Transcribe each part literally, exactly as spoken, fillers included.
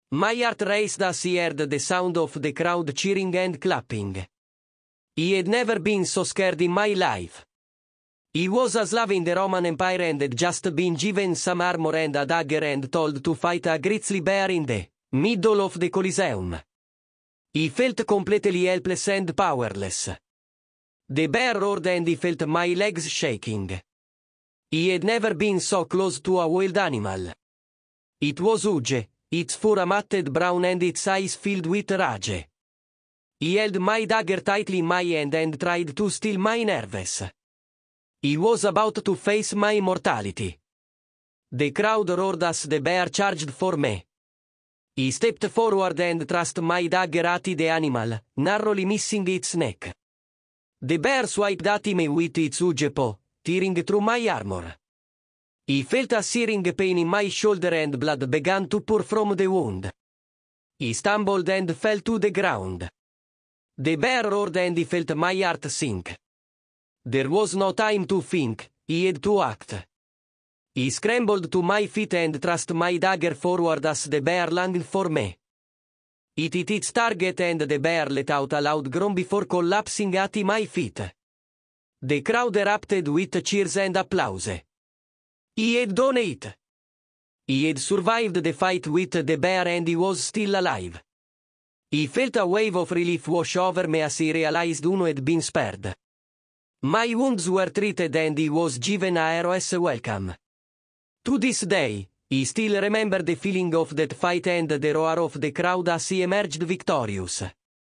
My heart raced as he heard the sound of the crowd cheering and clapping. He had never been so scared in my life. He was a slave in the Roman Empire and had just been given some armor and a dagger and told to fight a grizzly bear in the middle of the coliseum. He felt completely helpless and powerless. The bear roared and he felt my legs shaking. He had never been so close to a wild animal. It was huge, its fur matted brown and its eyes filled with rage. He held my dagger tightly in my hand and tried to still my nerves. He was about to face my mortality. The crowd roared as the bear charged for me. He stepped forward and thrust my dagger at the animal, narrowly missing its neck. The bear swiped at me with its huge paw, tearing through my armor. He felt a searing pain in my shoulder and blood began to pour from the wound. He stumbled and fell to the ground. The bear roared and he felt my heart sink. There was no time to think, he had to act. He scrambled to my feet and thrust my dagger forward as the bear lunged for me. It hit its target and the bear let out a loud groan before collapsing at my feet. The crowd erupted with cheers and applause. He had done it. He had survived the fight with the bear and he was still alive. He felt a wave of relief wash over me as he realized Uno had been spared. My wounds were treated and he was given a hero's welcome. To this day, he still remembers the feeling of that fight and the roar of the crowd as he emerged victorious.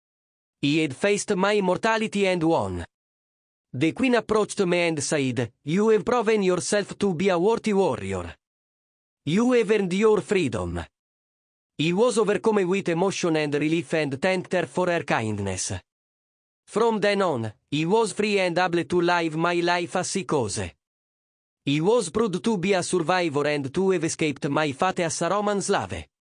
He had faced my mortality and won. The queen approached me and said, "You have proven yourself to be a worthy warrior. You have earned your freedom." He was overcome with emotion and relief and thanked her for her kindness. From then on, he was free and able to live my life as he chose. He was proud to be a survivor and to have escaped my fate as a Roman slave.